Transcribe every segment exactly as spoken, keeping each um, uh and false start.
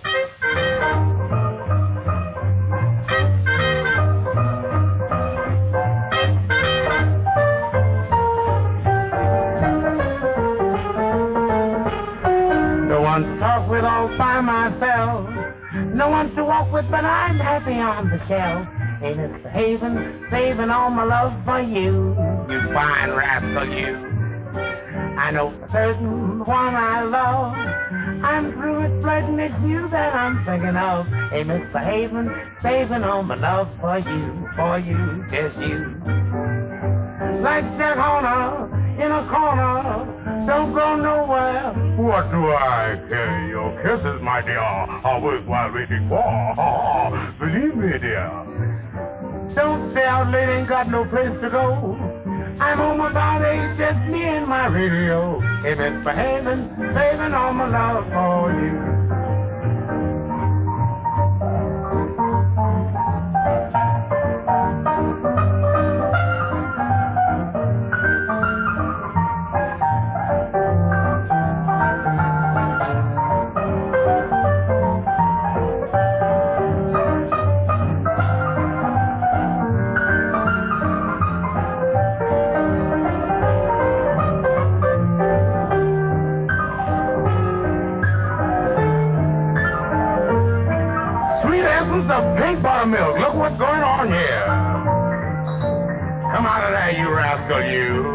No one to talk with all by myself. No one to walk with, but I'm happy on the shelf. Ain't misbehavin', saving all my love for you. You fine rascal, you. I know for certain the one I love. I'm through with flirting, it's you that I'm thinking of. Ain't misbehavin', saving all my love for you, for you, just you. Like that corner in a corner, don't go nowhere. What do I care? Your kisses, my dear, are worthwhile waiting for. Believe me, dear. Don't say out late, ain't got no place to go. I'm home about eight, just me and my radio. Ain't misbehavin', saving all my love for you. Of pink buttermilk. Look what's going on here. Come out of there, you rascal, you.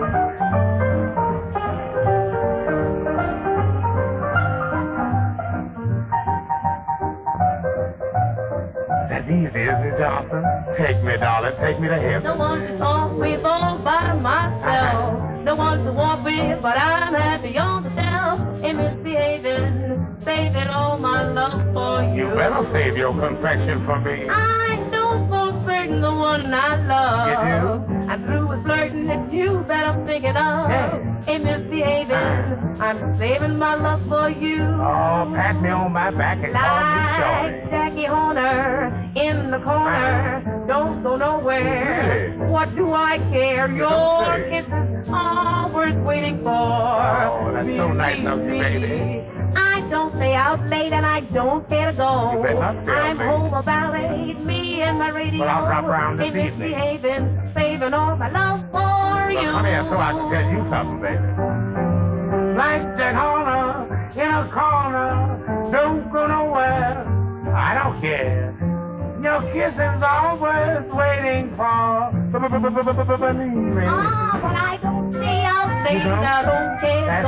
That's easy, isn't it, Johnson? Take me, darling. Take me to heaven. No one to talk with all by myself. No one to walk with, but I'm happy on the shelf. Ain't misbehaving, saving all my love for you. You better save your complexion for me. I know for certain the one I love. You do? I'm through with flirting, it's you that I'm thinking of. Yeah. Ain't misbehaving, I'm saving my love for you. Oh, pat me on my back and call me shorty. Like Jackie Horner in the corner, don't go nowhere. Really? What do I care? You Your don't say. kisses are worth waiting for. Oh, that's so nice of you, baby. I don't stay out late and I don't care to go. You better not stay out I'm late. home about eight, me and my radio. Well, I'll drop around this Ain't evening. misbehaving, saving all my love for Well, you. come here so I can tell you something, baby. Like that corner in a corner, don't go nowhere. I don't care. Your kissing's always waiting for. Believe me. Ah, but I don't stay out late, You don't? I don't care. That's